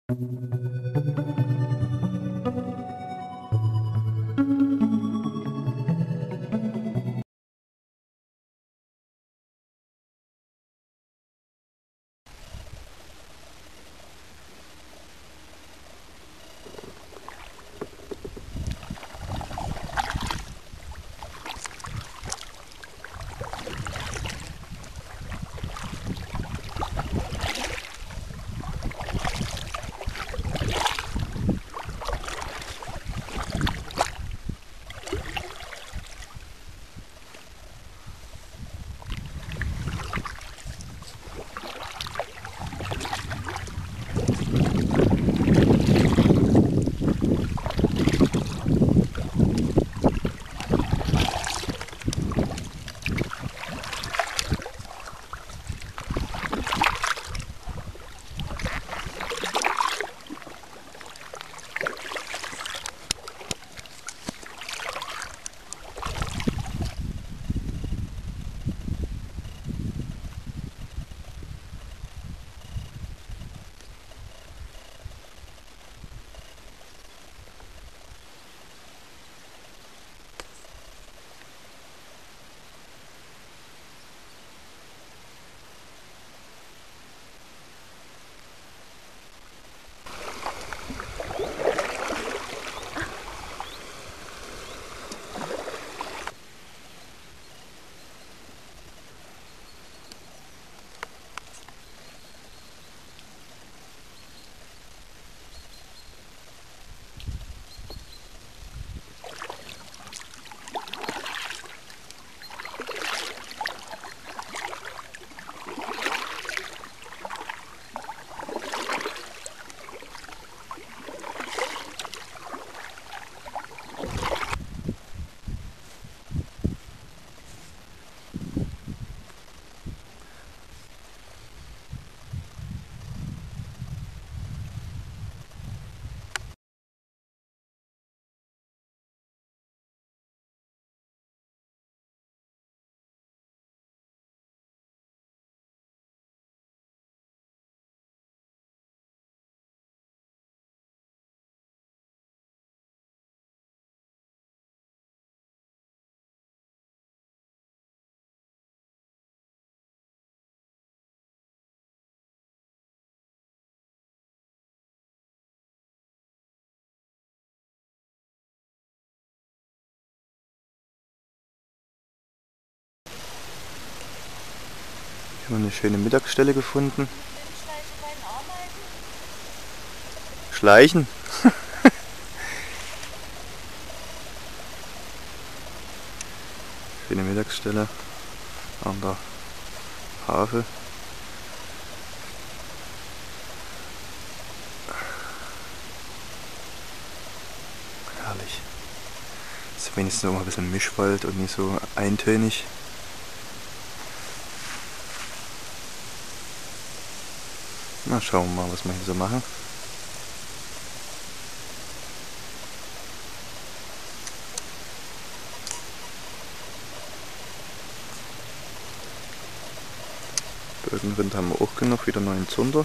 Hier haben wir eine schöne Mittagsstelle gefunden. Schleichen? Schöne Mittagsstelle an der Havel. Herrlich. Ist wenigstens auch mal ein bisschen Mischwald und nicht so eintönig. Na, schauen wir mal, was wir hier so machen. Bögenrind haben wir auch genug, wieder neuen Zunder.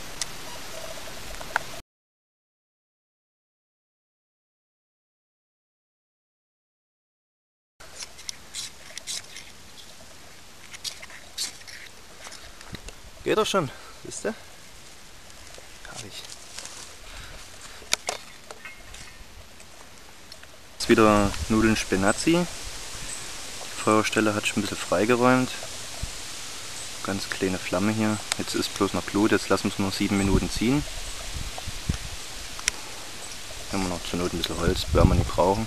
Geht doch schon, siehst du? Herrlich. Jetzt wieder Nudeln Spinazzi. Die Feuerstelle hat schon ein bisschen freigeräumt. Ganz kleine Flamme hier. Jetzt ist bloß noch Blut, jetzt lassen wir es nur 7 Minuten ziehen. Hier haben wir noch zur Not ein bisschen Holz, werden wir nicht brauchen.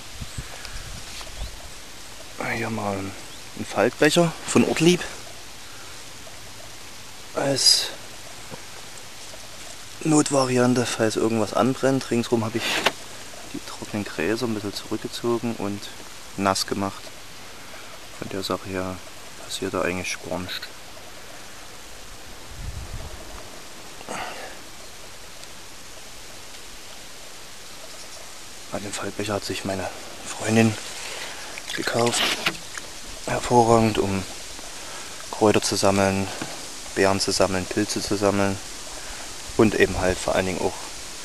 Hier haben wir einen Faltbecher von Ortlieb. Als Notvariante, falls irgendwas anbrennt. Ringsrum habe ich die trockenen Gräser ein bisschen zurückgezogen und nass gemacht. Von der Sache her passiert da eigentlich gar nichts. Den Faltbecher hat sich meine Freundin gekauft. Hervorragend, um Kräuter zu sammeln, Beeren zu sammeln, Pilze zu sammeln und eben halt vor allen Dingen auch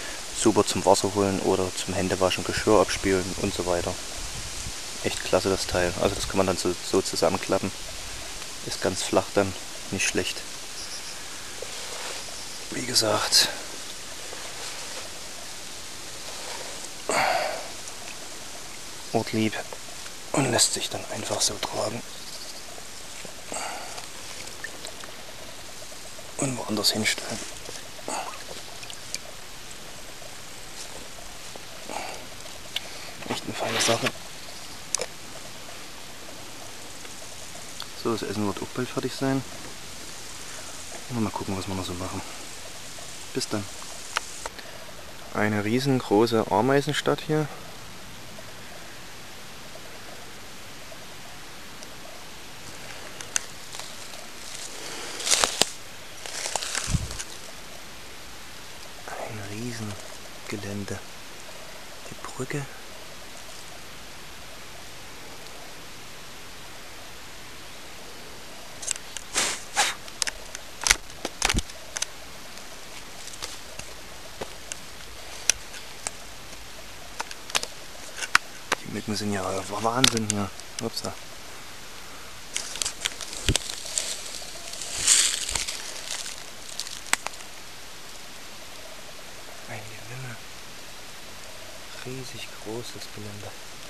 super zum Wasser holen oder zum Händewaschen, Geschirr abspülen und so weiter. Echt klasse das Teil. Also das kann man dann so zusammenklappen. Ist ganz flach dann, nicht schlecht. Wie gesagt, Ortlieb und lässt sich dann einfach so tragen und woanders hinstellen. Echt eine feine Sache. So, das Essen wird auch bald fertig sein. Und mal gucken, was wir noch so machen. Bis dann. Eine riesengroße Ameisenstadt hier. Ein Riesengelände. Die Brücke. Die Mücken sind ja Wahnsinn hier. Upsa. Ein Gewimmel. Riesig großes Gelände.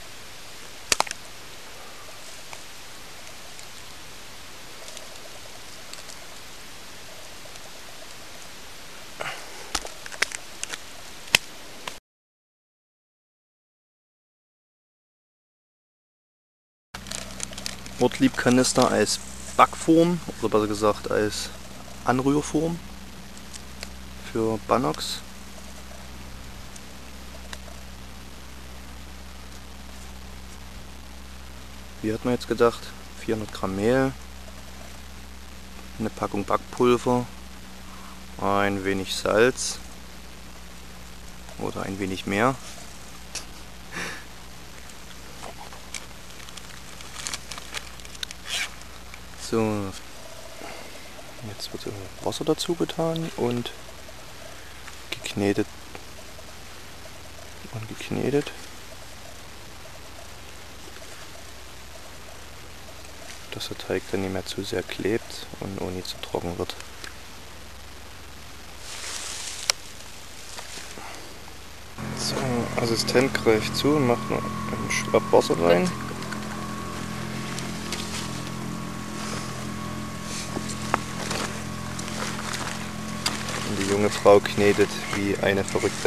Ortlieb-Kanister als Backform, oder besser gesagt als Anrührform für Banox. Wie hat man jetzt gedacht? 400 Gramm Mehl, eine Packung Backpulver, ein wenig Salz oder ein wenig mehr. So, jetzt wird Wasser dazu getan und geknetet und geknetet. Dass der Teig dann nicht mehr zu sehr klebt und auch nicht zu trocken wird. So, Assistent greift zu und macht noch einen Schwapp Wasser rein. Und die junge Frau knetet wie eine Verrückte.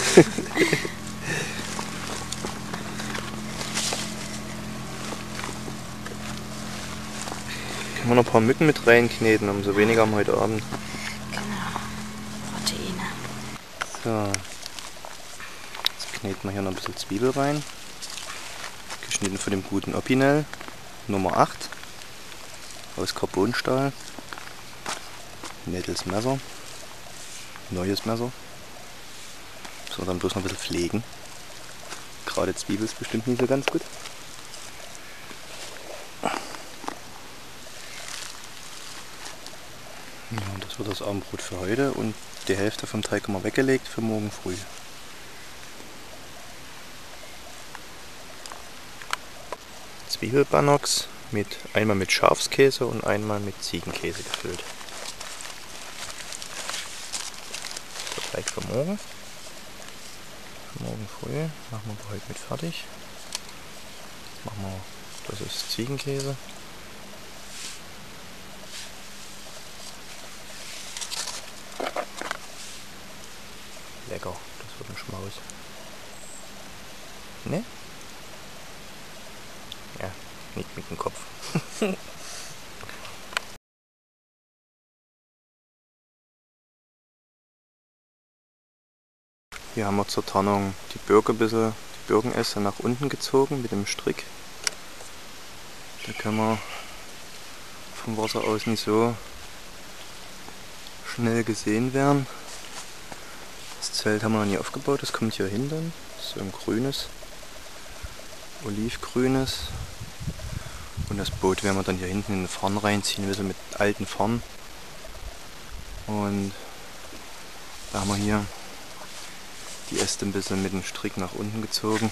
Können wir noch ein paar Mücken mit reinkneten, umso weniger haben wir heute Abend. Genau, Proteine. So, jetzt kneten wir hier noch ein bisschen Zwiebel rein. Geschnitten von dem guten Opinel, Nummer 8, aus Carbonstahl. Nettes Messer, neues Messer. So, dann bloß noch ein bisschen pflegen. Gerade Zwiebel ist bestimmt nicht so ganz gut. Ja, das wird das Abendbrot für heute und die Hälfte vom Teig haben wir weggelegt für morgen früh. Zwiebelbanox einmal mit Schafskäse und einmal mit Ziegenkäse gefüllt. Der Teig für morgen. Für morgen früh machen wir heute mit fertig. Das ist Ziegenkäse. Lecker, das wird ein Schmaus. Ne? Ja, nicht mit dem Kopf. Hier haben wir zur Tarnung die Birkenäste nach unten gezogen mit dem Strick. Da können wir vom Wasser aus nicht so schnell gesehen werden. Das Zelt haben wir noch nie aufgebaut, das kommt hier hinten. So ein grünes, olivgrünes. Und das Boot werden wir dann hier hinten in den Farn reinziehen, wir sind mit alten Farn. Und da haben wir hier die Äste ein bisschen mit dem Strick nach unten gezogen,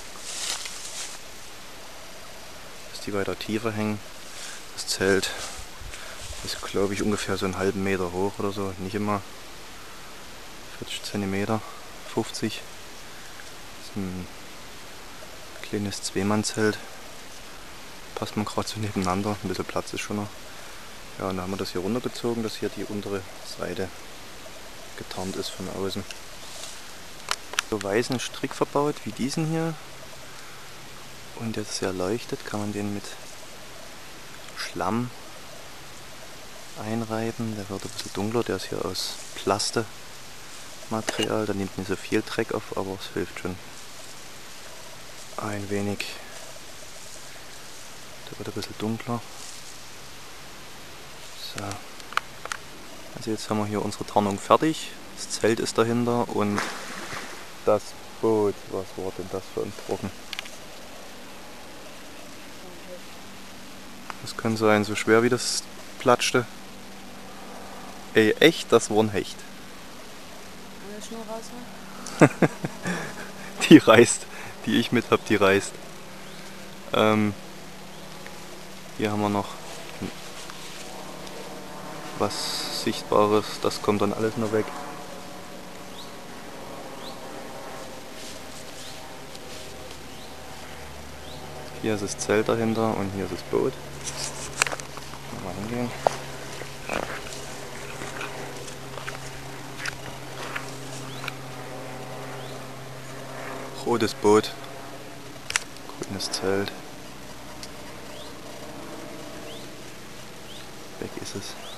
dass die weiter tiefer hängen. Das Zelt ist, glaube ich, ungefähr so einen halben Meter hoch oder so, nicht immer 40 cm, 50. Das ist ein kleines Zweimannzelt. Passt man gerade so nebeneinander, ein bisschen Platz ist schon noch. Ja, und dann haben wir das hier runtergezogen, dass hier die untere Seite getarnt ist von außen. So weißen Strick verbaut wie diesen hier. Und der sehr leuchtet, kann man den mit Schlamm einreiben. Der wird ein bisschen dunkler, der ist hier aus Plastematerial. Da nimmt nicht so viel Dreck auf, aber es hilft schon ein wenig. Der wird ein bisschen dunkler. So. Also jetzt haben wir hier unsere Tarnung fertig. Das Zelt ist dahinter und das Boot. Was war denn das für ein Brocken? Das kann sein, so schwer wie das platschte. Ey, echt, das war ein Hecht. Eine Schnur rausholen? Die reißt, die ich mit hab, die reißt. Hier haben wir noch was Sichtbares, das kommt dann alles noch weg. Hier ist das Zelt dahinter und hier ist das Boot. Mal hingehen. Rotes Boot, grünes Zelt. Weg ist es.